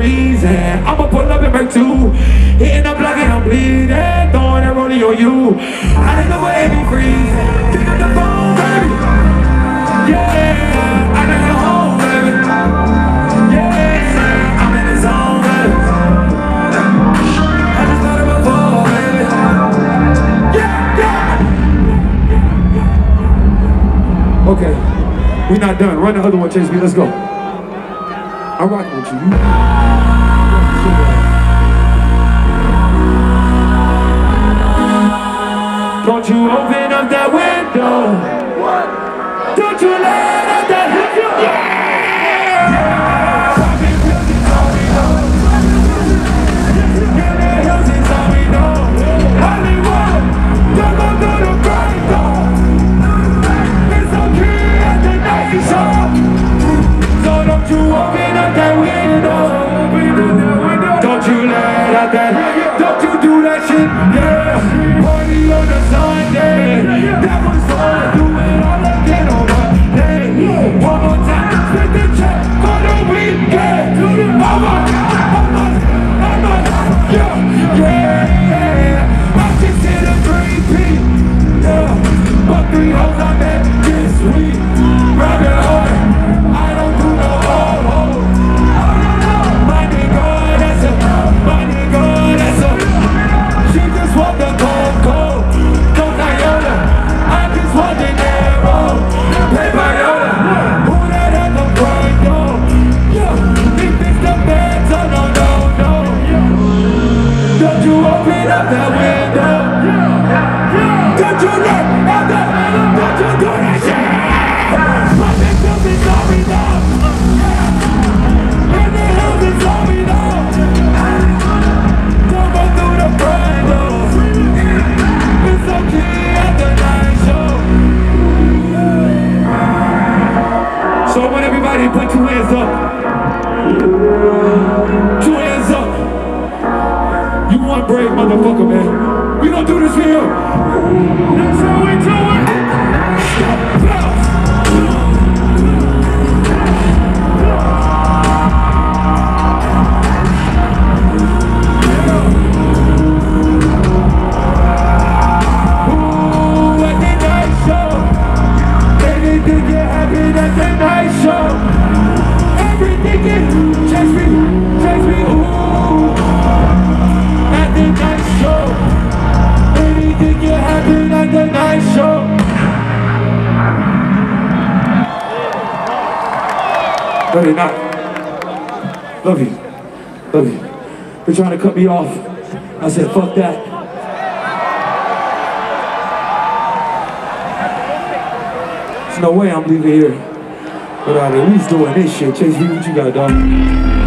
reason. I'ma pull up and break two. Hitting the block and I'm bleeding. Throwing that rollie on you. I didn't know it be freezing. Pick up the phone, baby. Yeah, I got you home, baby. Yeah, I'm in the zone, baby. I just thought it before, baby. Yeah. Okay, we're not done. Run the other one, Chase B. Let's go. I'm rocking with you. Don't you open up that window. Don't you let out that window. Yeah. Popping pills all we know. In the hills is all we know. Hollywood, don't go through the grind door. It's okay at the night show. So don't you open up that window. Don't you let out that. Don't you do that shit. Yeah. Party on the Sunday. That was fun. Do it all again on Monday. One more time. Split the check for the weekend. Yeah. I just hit a 3P. Yeah. But 3 hoes I met this week. Rabbit hole. I don't do no ho-ho. My nigga, that's a. My nigga, that's a. She just want the cold. No Toyota. I just want the narrow. Play by Yoda. Who that at the front door? Yeah. He fixed the beds. Oh no. Don't you open up that window. Don't you let out that. Don't you do that shit. Popping pills is all we know. In the hills is all we know. Don't go through the front door. It's okay at the night show. So I want everybody to put 2 hands up. 2 hands up. You one brave motherfucker, man. We gonna do this for you. That's how we do it. Bounce. Ooh, at the night show. Anything can happen at the night show. Everything can chase me, ooh. At the night show. Anything can happen at the night show. No, they're not. Love you. They're trying to cut me off. I said, fuck that. There's no way I'm leaving here without at least doing this shit. Chase B, what you got, dog?